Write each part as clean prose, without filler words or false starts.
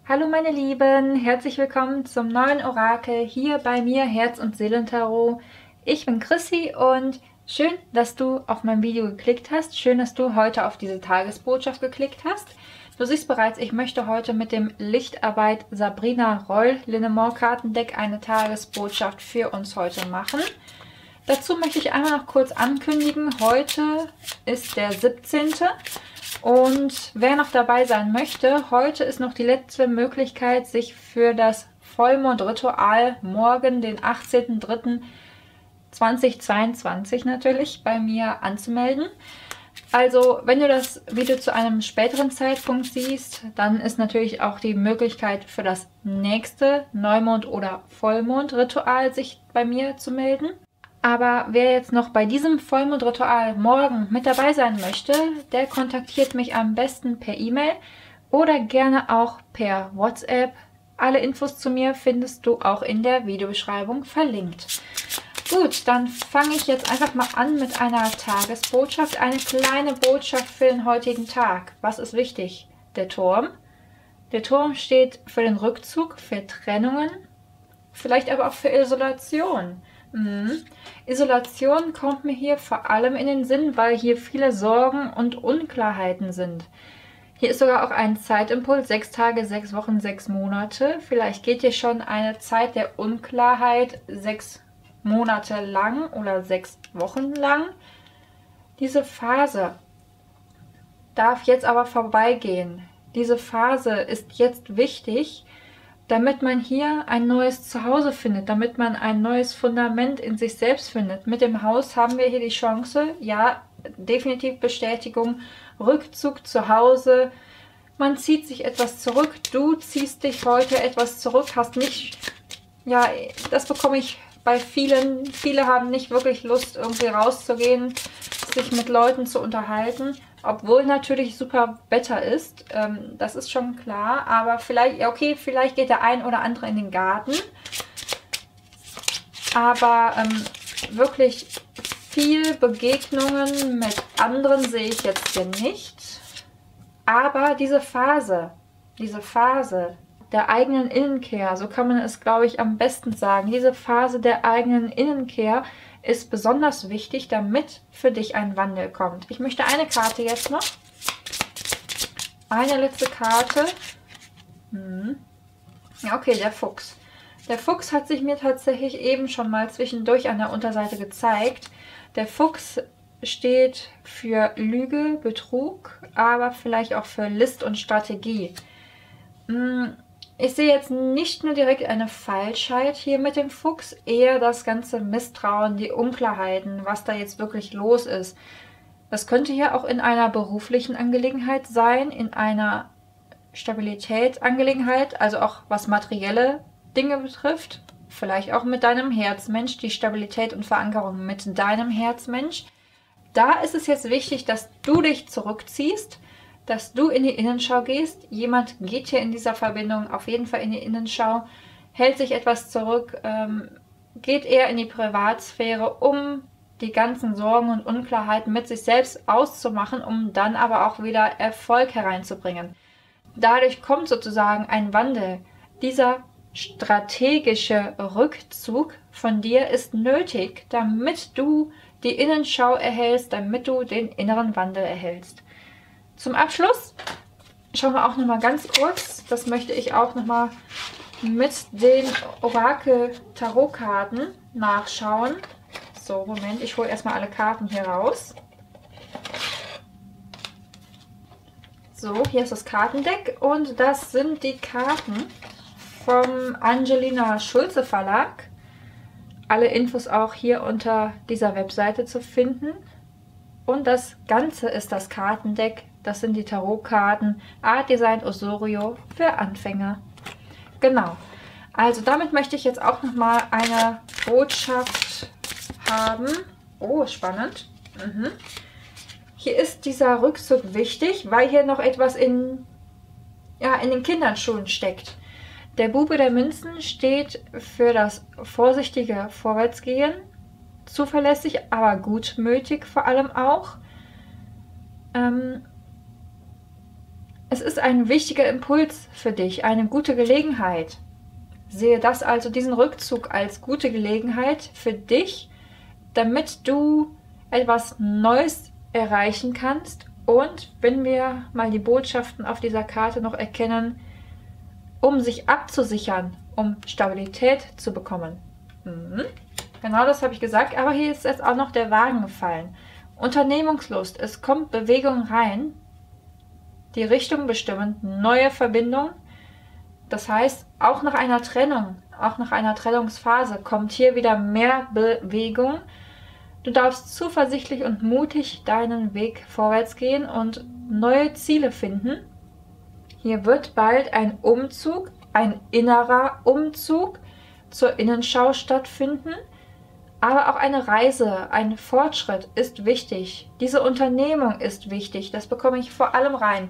Hallo meine Lieben, herzlich willkommen zum neuen Orakel hier bei mir Herz- und Seelentarot. Ich bin Chrissy und schön, dass du auf mein Video geklickt hast. Schön, dass du heute auf diese Tagesbotschaft geklickt hast. Du siehst bereits, ich möchte heute mit dem Lichtarbeit Sabrina Roll Linnemore Kartendeck eine Tagesbotschaft für uns heute machen. Dazu möchte ich einmal noch kurz ankündigen, heute ist der 17. Und wer noch dabei sein möchte, heute ist noch die letzte Möglichkeit, sich für das Vollmondritual morgen, den 18.03.2022 natürlich, bei mir anzumelden. Also, wenn du das Video zu einem späteren Zeitpunkt siehst, dann ist natürlich auch die Möglichkeit für das nächste Neumond- oder Vollmondritual sich bei mir zu melden. Aber wer jetzt noch bei diesem Vollmondritual morgen mit dabei sein möchte, der kontaktiert mich am besten per E-Mail oder gerne auch per WhatsApp. Alle Infos zu mir findest du auch in der Videobeschreibung verlinkt. Gut, dann fange ich jetzt einfach mal an mit einer Tagesbotschaft. Eine kleine Botschaft für den heutigen Tag. Was ist wichtig? Der Turm. Der Turm steht für den Rückzug, für Trennungen, vielleicht aber auch für Isolation. Isolation kommt mir hier vor allem in den Sinn, weil hier viele Sorgen und Unklarheiten sind. Hier ist sogar auch ein Zeitimpuls, 6 Tage, 6 Wochen, 6 Monate. Vielleicht geht hier schon eine Zeit der Unklarheit 6 Monate lang oder 6 Wochen lang. Diese Phase darf jetzt aber vorbeigehen. Diese Phase ist jetzt wichtig, damit man hier ein neues Zuhause findet, damit man ein neues Fundament in sich selbst findet. Mit dem Haus haben wir hier die Chance, ja, definitiv Bestätigung, Rückzug zu Hause. Man zieht sich etwas zurück, du ziehst dich heute etwas zurück, hast nicht, ja, das bekomme ich bei vielen. Viele haben nicht wirklich Lust, irgendwie rauszugehen, sich mit Leuten zu unterhalten. Obwohl natürlich super Wetter ist, das ist schon klar, aber vielleicht, ja okay, vielleicht geht der ein oder andere in den Garten, aber wirklich viel Begegnungen mit anderen sehe ich jetzt hier nicht, aber diese Phase der eigenen Innenkehr, so kann man es, glaube ich, am besten sagen, diese Phase der eigenen Innenkehr ist besonders wichtig, damit für dich ein Wandel kommt. Ich möchte eine Karte jetzt noch. Eine letzte Karte. Ja, okay, der Fuchs. Der Fuchs hat sich mir tatsächlich eben schon mal zwischendurch an der Unterseite gezeigt. Der Fuchs steht für Lüge, Betrug, aber vielleicht auch für List und Strategie. Ich sehe jetzt nicht nur direkt eine Falschheit hier mit dem Fuchs, eher das ganze Misstrauen, die Unklarheiten, was da jetzt wirklich los ist. Das könnte ja auch in einer beruflichen Angelegenheit sein, in einer Stabilitätsangelegenheit, also auch was materielle Dinge betrifft. Vielleicht auch mit deinem Herzmensch, die Stabilität und Verankerung mit deinem Herzmensch. Da ist es jetzt wichtig, dass du dich zurückziehst, dass du in die Innenschau gehst. Jemand geht hier in dieser Verbindung auf jeden Fall in die Innenschau, hält sich etwas zurück, geht eher in die Privatsphäre, um die ganzen Sorgen und Unklarheiten mit sich selbst auszumachen, um dann aber auch wieder Erfolg hereinzubringen. Dadurch kommt sozusagen ein Wandel. Dieser strategische Rückzug von dir ist nötig, damit du die Innenschau erhältst, damit du den inneren Wandel erhältst. Zum Abschluss schauen wir auch noch mal ganz kurz, das möchte ich auch noch mal mit den Orakel-Tarotkarten nachschauen. So, Moment, ich hole erstmal alle Karten hier raus. So, hier ist das Kartendeck und das sind die Karten vom Angelina Schulze Verlag. Alle Infos auch hier unter dieser Webseite zu finden. Und das Ganze ist das Kartendeck. Das sind die Tarotkarten Art Design Osorio für Anfänger. Genau. Also damit möchte ich jetzt auch nochmal eine Botschaft haben. Oh, spannend. Hier ist dieser Rückzug wichtig, weil hier noch etwas in den Kinderschuhen steckt. Der Bube der Münzen steht für das vorsichtige Vorwärtsgehen. Zuverlässig, aber gutmütig vor allem auch. Es ist ein wichtiger Impuls für dich, eine gute Gelegenheit. Sehe das also, diesen Rückzug, als gute Gelegenheit für dich, damit du etwas Neues erreichen kannst. Und wenn wir mal die Botschaften auf dieser Karte noch erkennen, um sich abzusichern, um Stabilität zu bekommen. Genau das habe ich gesagt, aber hier ist jetzt auch noch der Wagen gefallen. Unternehmungslust, es kommt Bewegung rein, die Richtung bestimmen, neue Verbindung. Das heißt, auch nach einer Trennung, auch nach einer Trennungsphase kommt hier wieder mehr Bewegung. Du darfst zuversichtlich und mutig deinen Weg vorwärts gehen und neue Ziele finden. Hier wird bald ein Umzug, ein innerer Umzug zur Innenschau stattfinden. Aber auch eine Reise, ein Fortschritt ist wichtig. Diese Unternehmung ist wichtig. Das bekomme ich vor allem rein.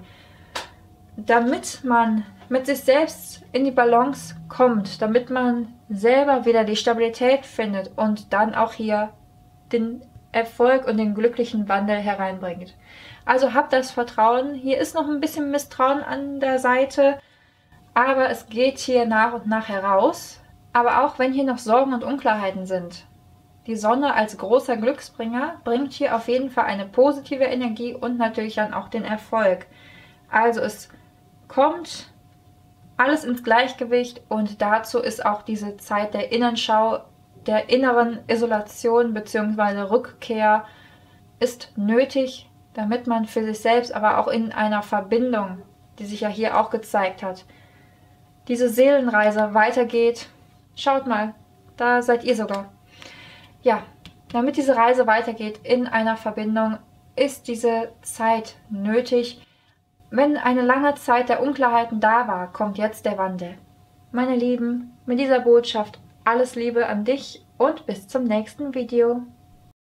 Damit man mit sich selbst in die Balance kommt, damit man selber wieder die Stabilität findet und dann auch hier den Erfolg und den glücklichen Wandel hereinbringt. Also habt das Vertrauen. Hier ist noch ein bisschen Misstrauen an der Seite, aber es geht hier nach und nach heraus. Aber auch wenn hier noch Sorgen und Unklarheiten sind, die Sonne als großer Glücksbringer bringt hier auf jeden Fall eine positive Energie und natürlich dann auch den Erfolg. Also es kommt alles ins Gleichgewicht und dazu ist auch diese Zeit der Innenschau, der inneren Isolation bzw. Rückkehr ist nötig, damit man für sich selbst, aber auch in einer Verbindung, die sich ja hier auch gezeigt hat, diese Seelenreise weitergeht. Schaut mal, da seid ihr sogar. Ja, damit diese Reise weitergeht in einer Verbindung, ist diese Zeit nötig. Wenn eine lange Zeit der Unklarheiten da war, kommt jetzt der Wandel. Meine Lieben, mit dieser Botschaft alles Liebe an dich und bis zum nächsten Video.